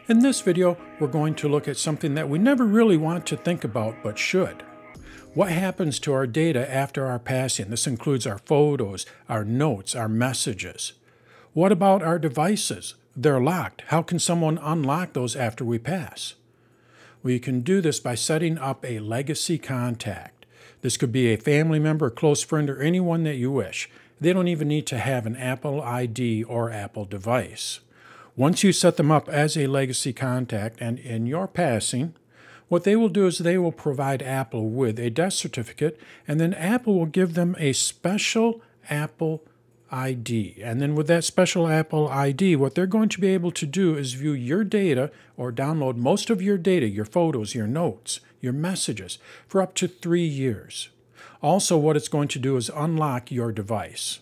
In this video, we're going to look at something that we never really want to think about, but should. What happens to our data after our passing? This includes our photos, our notes, our messages. What about our devices? They're locked. How can someone unlock those after we pass? Well, you can do this by setting up a legacy contact. This could be a family member, a close friend, or anyone that you wish. They don't even need to have an Apple ID or Apple device. Once you set them up as a legacy contact and in your passing, what they will do is they will provide Apple with a death certificate, and then Apple will give them a special Apple ID. And then with that special Apple ID, what they're going to be able to do is view your data or download most of your data, your photos, your notes, your messages, for up to 3 years. Also, what it's going to do is unlock your device.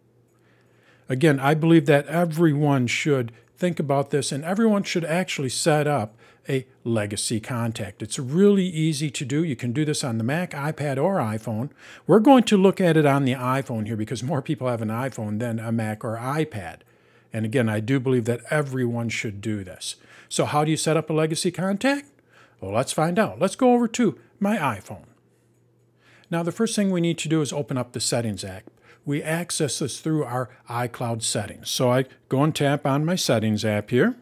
Again, I believe that everyone should think about this, and everyone should actually set up a legacy contact. It's really easy to do. You can do this on the Mac, iPad, or iPhone. We're going to look at it on the iPhone here because more people have an iPhone than a Mac or iPad. And again, I do believe that everyone should do this. So how do you set up a legacy contact? Well, let's find out. Let's go over to my iPhone. Now, the first thing we need to do is open up the Settings app. We access this through our iCloud settings. So I go and tap on my Settings app here,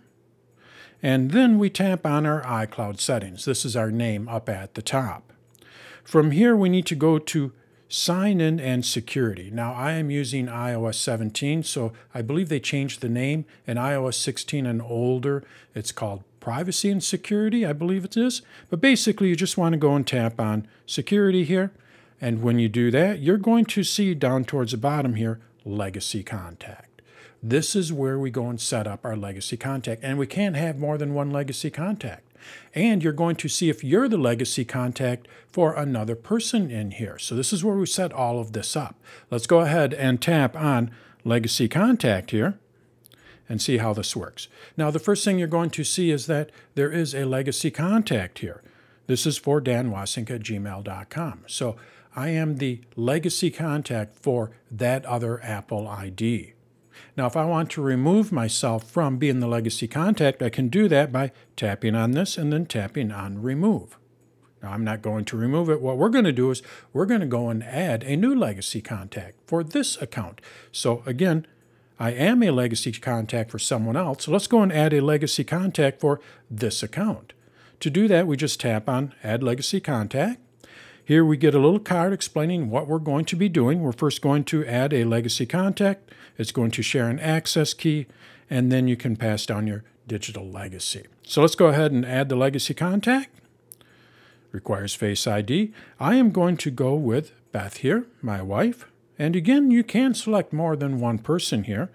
and then we tap on our iCloud settings. This is our name up at the top. From here, we need to go to Sign In and Security. Now, I am using iOS 17, so I believe they changed the name. In iOS 16 and older, it's called Privacy and Security, I believe it is. But basically, you just want to go and tap on Security here. And when you do that, you're going to see down towards the bottom here, Legacy Contact. This is where we go and set up our legacy contact. And we can't have more than one legacy contact. And you're going to see if you're the legacy contact for another person in here. So this is where we set all of this up. Let's go ahead and tap on Legacy Contact here and see how this works. Now, the first thing you're going to see is that there is a legacy contact here. This is for danwasink@gmail.com. So I am the legacy contact for that other Apple ID. Now, if I want to remove myself from being the legacy contact, I can do that by tapping on this and then tapping on Remove. Now, I'm not going to remove it. What we're going to do is we're going to go and add a new legacy contact for this account. So again, I am a legacy contact for someone else. So let's go and add a legacy contact for this account. To do that, we just tap on Add Legacy Contact. Here we get a little card explaining what we're going to be doing. We're first going to add a legacy contact. It's going to share an access key, and then you can pass down your digital legacy. So let's go ahead and add the legacy contact. Requires Face ID. I am going to go with Beth here, my wife. And again, you can select more than one person here.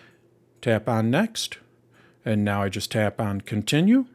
Tap on Next, and now I just tap on Continue.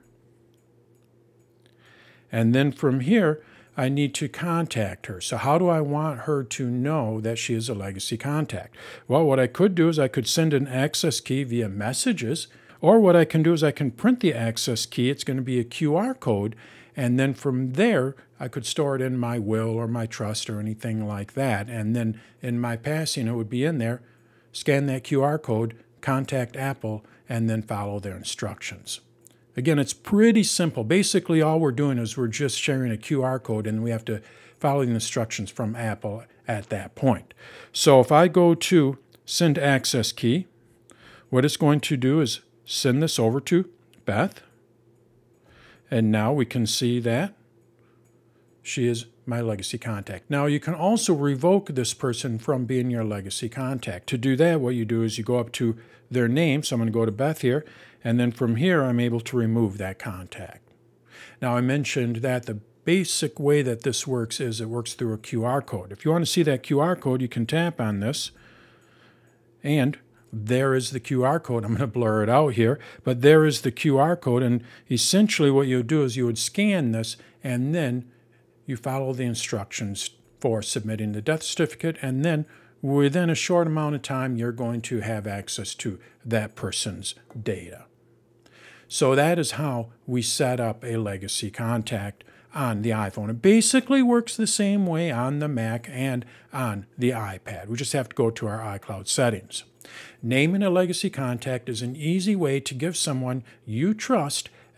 And then from here, I need to contact her. So how do I want her to know that she is a legacy contact? Well, what I could do is I could send an access key via messages, or what I can do is I can print the access key. It's going to be a QR code, and then from there, I could store it in my will or my trust or anything like that. And then in my passing, it would be in there, scan that QR code, contact Apple, and then follow their instructions. Again, it's pretty simple. Basically, all we're doing is we're just sharing a QR code, and we have to follow the instructions from Apple at that point. So if I go to Send Access Key, what it's going to do is send this over to Beth. And now we can see that she is my legacy contact. Now, you can also revoke this person from being your legacy contact. To do that, what you do is you go up to their name. So I'm going to go to Beth here. And then from here, I'm able to remove that contact. Now, I mentioned that the basic way that this works is it works through a QR code. If you want to see that QR code, you can tap on this. And there is the QR code. I'm going to blur it out here. But there is the QR code. And essentially what you would do is you would scan this, and then you follow the instructions for submitting the death certificate. And then within a short amount of time, you're going to have access to that person's data. So that is how we set up a legacy contact on the iPhone. It basically works the same way on the Mac and on the iPad. We just have to go to our iCloud settings. Naming a legacy contact is an easy way to give someone you trust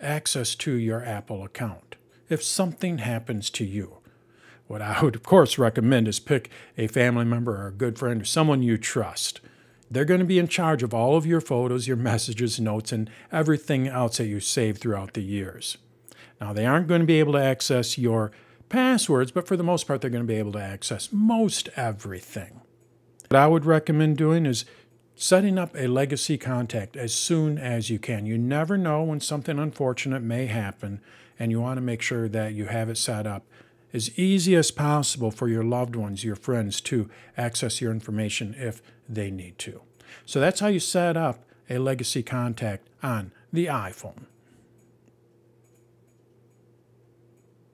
access to your Apple account if something happens to you. What I would, of course, recommend is pick a family member or a good friend or someone you trust. They're going to be in charge of all of your photos, your messages, notes, and everything else that you saved throughout the years. Now, they aren't going to be able to access your passwords, but for the most part, they're going to be able to access most everything. What I would recommend doing is setting up a legacy contact as soon as you can. You never know when something unfortunate may happen, and you want to make sure that you have it set up as easy as possible for your loved ones, your friends, to access your information if they need to. So that's how you set up a legacy contact on the iPhone.